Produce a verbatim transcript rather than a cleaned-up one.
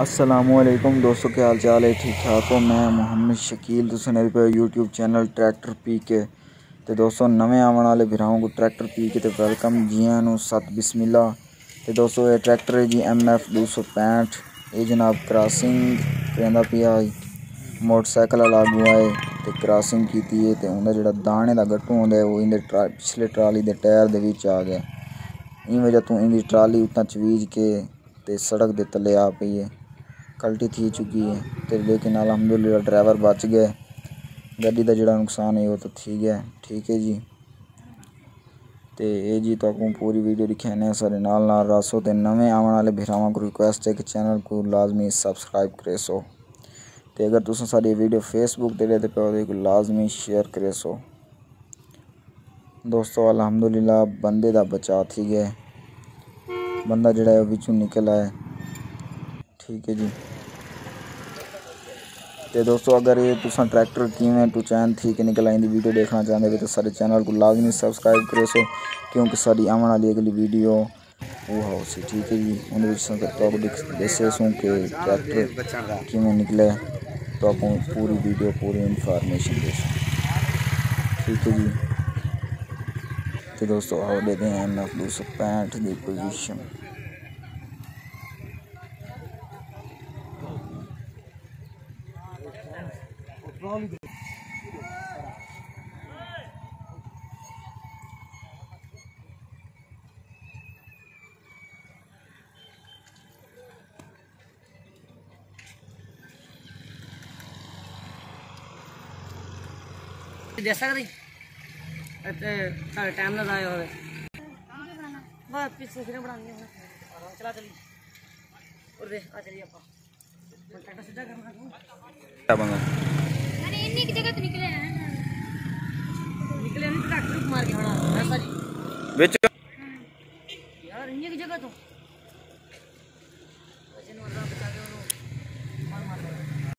अस्सलामुअलैकुम दोस्तों, क्या हाल चाल है? ठीक ठाक हो? मैं मोहम्मद शकील, तुसीं मेरे पे यूट्यूब चैनल ट्रैक्टर पी के ते दोस्तों नवे आने वाले भरावां को ट्रैक्टर पी के ते वेलकम जी आयां नूं सत बिस्मिल्ला। ते दोस्तों ये ट्रैक्टर है जी एम एफ दो सौ पैंठ। ये जनाब क्रॉसिंग करेंदा पिया मोटरसाइकिल लागू आए ते क्रॉसिंग कीती है ते उंदा जिहड़ा दाने दा गट्टू होंदा है वो इंदे ट्रा पिछले ट्राली दे टायर दे विच आ गया। इन वजह तो इंदी ट्राली उतना चवीज के ते सड़क दे तले आ पई है, कल्टी थी चुकी है। तो लेकिन अल्हम्दुलिल्लाह ड्राइवर बच गए, गड्डी का जोड़ा नुकसान है वो तो थी गया। ठीक है जी। तो ये जी तो आपको पूरी वीडियो दिखाने सारे नाल नाल रसो। तो नवे आने वाले भरावां को रिक्वेस्ट है कि चैनल को लाजमी सब्सक्राइब करे सो। तो अगर तुम सारी वीडियो फेसबुक ते देखते पे तो लाजमी शेयर करे सो। दोस्तों अल्हम्दुलिल्लाह बंदे दा बचा थी गया, बंदा जड़ा है विचों निकल आए। ठीक है जी। तो दोस्तों अगर ये तुसा ट्रैक्टर किवें टू चैन थी कि निकल आइंदी वीडियो देखना चाहते हो तो सारे चैनल को लाजमी सब्सक्राइब करे सो, क्योंकि सारी आने वाली अगली वीडियो वो हो सी। ठीक है जी। उन्हें दसे सूँ कि ट्रैक्टर किवें निकले तो आपको पूरी वीडियो पूरी इंफॉर्मेशन दे सो। ठीक है जी। तो दोस्तों आओ देते हैं एम एफ दो सौ पैंठ की पोजीशन। दे सकदी टाइम ना जाए होवे बस पीछे फिर बनानी है। चला चली और दे आ चलिए आपा ट्रैक्टर सीधा करना क्या बंदा अरे इन्हीं की जगह तो निकले हैं निकले नहीं ट्रैक्टर मार के बना ऐसा जी विच यार इन्हीं की जगह तो वजन वाला बचा के मार मार